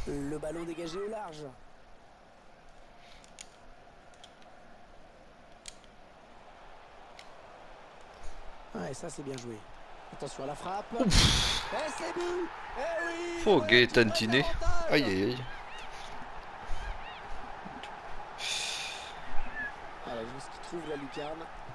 Le ballon dégagé au large. Ouais, ça c'est bien joué. Attention à la frappe. Et c'est but. Eh oui, Oh, voilà qui Gaëtan prennent Tiné. l'avantage. Aïe aïe aïe. Allez, juste qu'il trouve la lucarne.